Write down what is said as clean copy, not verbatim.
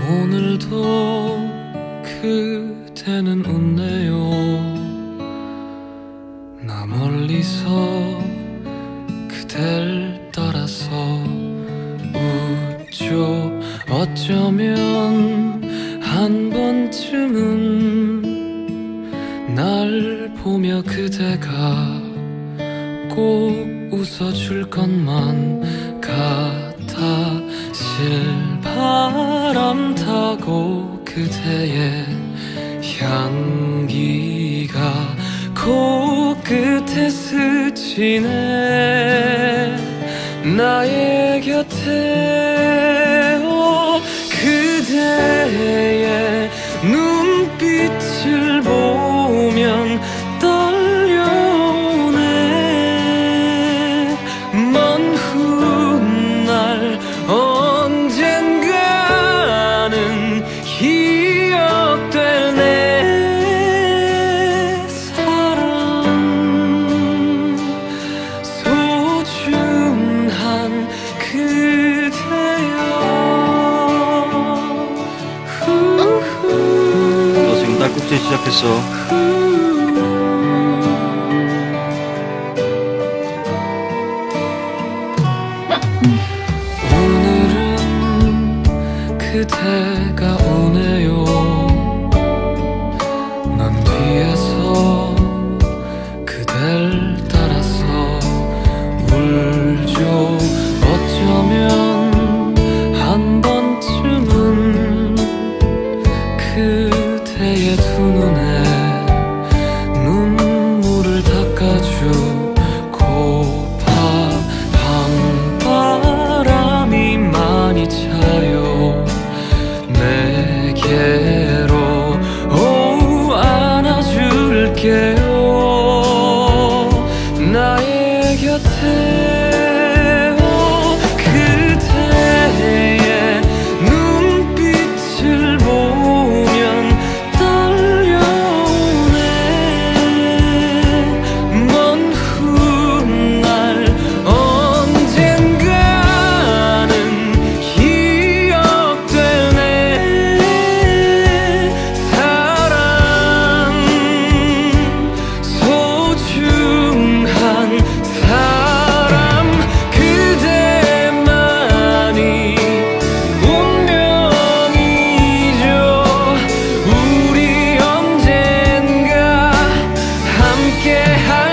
오늘도 그대는 웃네요. 나 멀리서 그댈 따라서 웃죠. 어쩌면 한 번쯤은 날 보며 그대가 꼭 웃어줄 것만 같아. 실바람 타고 그대의 향기가 코끝에 스치네. 나의 곁에 그대의 눈빛을 보면 떨려오네. 먼 훗날 언젠가는 기억될 내 사랑. 소중한 그대여. 너 지금 딸꾹질 시작했어. 오늘은 그대가 오네요. 난 뒤에서 그댈 따라서 울죠. 어쩌면 한 번쯤은 그대의 두 눈에 눈물을 닦아주고파. 밤바람이 많이 차요 내게로. 안아줄게요. 나의 곁에 그대의 눈빛을 보면 떨려오네. 먼 훗날 언젠가는 기억될 내 사랑. 소중한 사람. 그대만이 운명이죠. 우리 언젠가 함께할